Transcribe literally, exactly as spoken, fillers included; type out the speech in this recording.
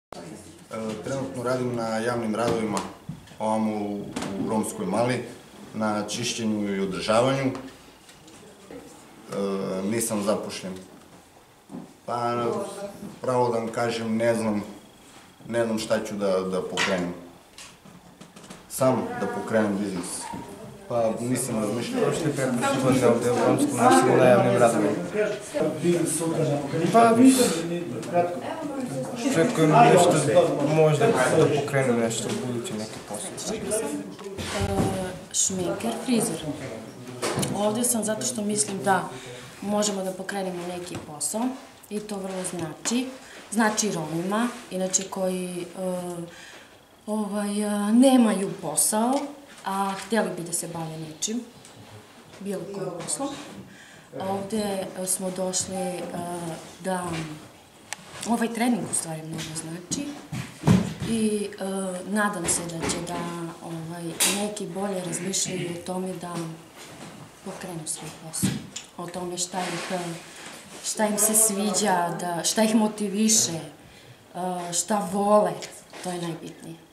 Trenutno radim na javnim radovima ovamo u Romskoj Mali, na čišćenju i održavanju. Nisam zapošljen. Pa, pravo da vam kažem, ne znam, ne znam šta ću da pokrenem. Sam da pokrenem biznis. Pa, nisam razmišljao. Prošli pretprošli godine ovde u Romskom naselju na javnim radovima. Pa, očekujem nešto, možda da pokrenem nešto u budući neki posao. Šminker, frizer. Ovde sam zato što mislim da možemo da pokrenemo neki posao i to vrlo znači. Znači Romima, inače koji nemaju posao, a htjeli bi da se bave nečim, bilo kojim poslom. Ovde smo došli da ovaj trening u stvari mnogo znači i nadam se da će da neki bolje razmišljaju o tome da pokrenu svoj posao, o tome šta im se sviđa, šta ih motiviše, šta vole, to je najbitnije.